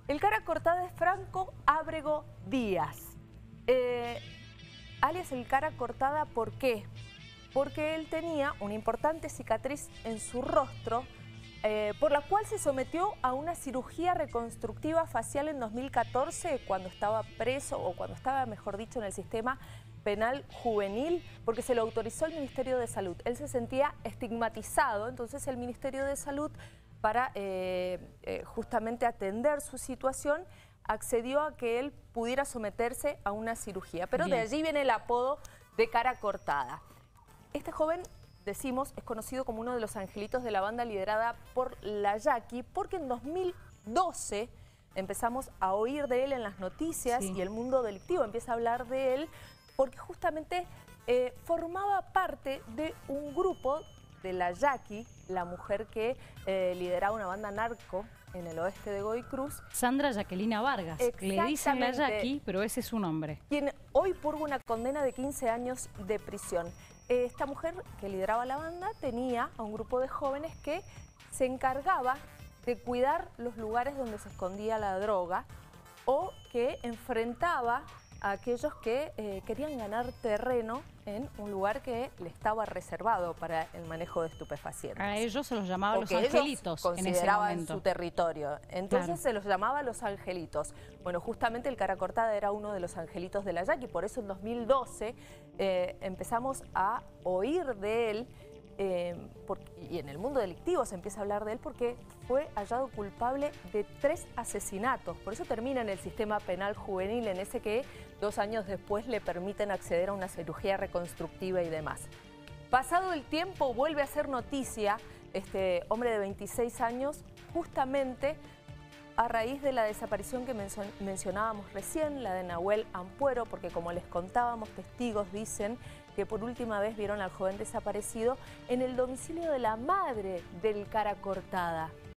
El cara cortada es Franco Ábrego Díaz, alias el cara cortada. ¿Por qué? Porque él tenía una importante cicatriz en su rostro, por la cual se sometió a una cirugía reconstructiva facial en 2014, cuando estaba preso, o cuando estaba, mejor dicho, en el sistema penal juvenil, porque se lo autorizó el Ministerio de Salud. Él se sentía estigmatizado, entonces el Ministerio de Salud, para justamente atender su situación, accedió a que él pudiera someterse a una cirugía. Pero de allí viene el apodo de cara cortada. Este joven, decimos, es conocido como uno de los angelitos de la banda liderada por La Yaqui, porque en 2012 empezamos a oír de él en las noticias, y el mundo delictivo empieza a hablar de él, porque justamente formaba parte de un grupo de La Yaqui, la mujer que lideraba una banda narco en el oeste de Godoy Cruz. Sandra Jacquelina Vargas. Le dicen La Yaqui, pero ese es su nombre. Quien hoy purga una condena de 15 años de prisión. Esta mujer que lideraba la banda tenía a un grupo de jóvenes que se encargaba de cuidar los lugares donde se escondía la droga, o que enfrentaba a aquellos que querían ganar terreno en un lugar que le estaba reservado para el manejo de estupefacientes. A ellos se los llamaba los angelitos en ese consideraban momento su territorio. Entonces se los llamaba los angelitos. Bueno, justamente el cara cortada era uno de los angelitos de La Yaqui, por eso en 2012 empezamos a oír de él. Y en el mundo delictivo se empieza a hablar de él porque fue hallado culpable de 3 asesinatos. Por eso termina en el sistema penal juvenil, en ese que 2 años después le permiten acceder a una cirugía reconstructiva y demás. Pasado el tiempo, vuelve a ser noticia este hombre de 26 años, justamente a raíz de la desaparición que mencionábamos recién, la de Nahuel Ampuero, porque como les contábamos, testigos dicen que por última vez vieron al joven desaparecido en el domicilio de la madre del cara cortada.